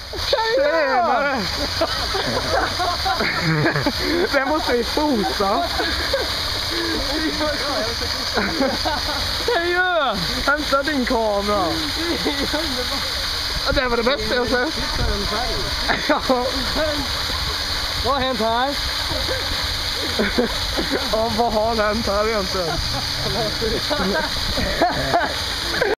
Tjenare! Det måste vi fota. Hej! Hämta din kamera. Det var det bästa jag sett. Vad har hänt här? Ja, vad har hänt här egentligen?